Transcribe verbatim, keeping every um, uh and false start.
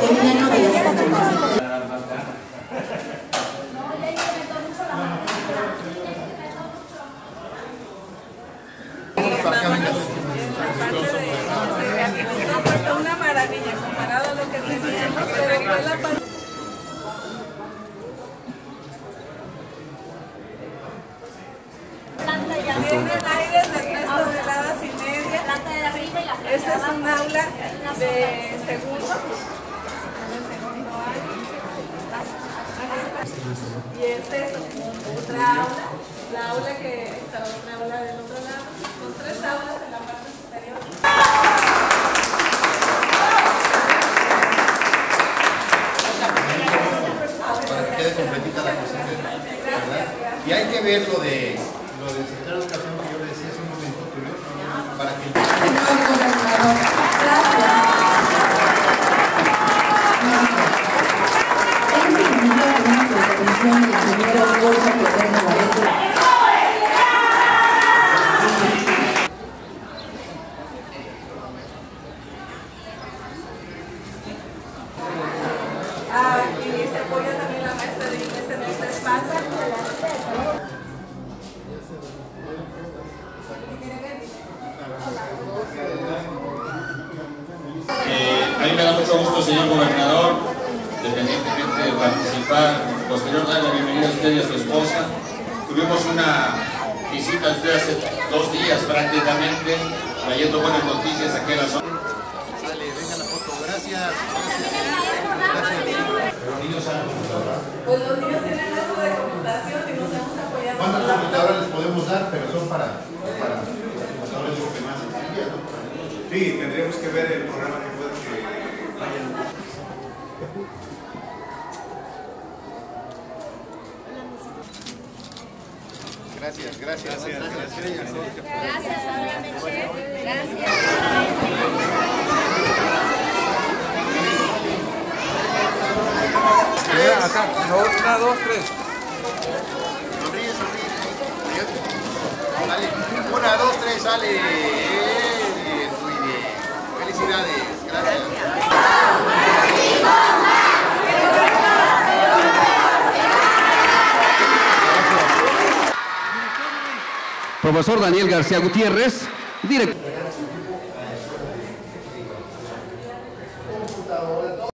boliviano de las Católicas. Una maravilla comparado a lo que teníamos, pero fue la pandemia. Tienen aires de tres toneladas y media. Este es un aula de segundo. Y este es otra aula, la aula que está otra aula del otro lado. Son tres aulas en la parte superior. Para que quede completita la cosa, ¿verdad? Y hay que ver lo de lo del secretario de educación que yo le decía hace un momento, Tulio, para que Ah, y se apoya también la maestra de inglés en este espacio. Eh, a mí me da mucho gusto, señor gobernador, independientemente de participar, posterior dar la bienvenida a usted y a su esposa. Tuvimos una visita a usted hace dos días prácticamente, trayendo buenas noticias aquí a la zona. sale, venga la foto, gracias. Los niños saben computadora. Pues los niños tienen eso de computación y nos hemos apoyado. ¿Cuántas computadoras les podemos dar? Pero son para, para computadores digo que más sencillas, ¿no? Sí, tendríamos que ver el programa que pueda que vayan. Gracias, gracias. Gracias, gracias. Gracias, señora Meche. Gracias. Acá, una, dos, tres. Sonríe, sonríe. Sale. Una, dos, tres, sale. Bien, muy bien. Felicidades. Gracias. Profesor Daniel García Gutiérrez, director.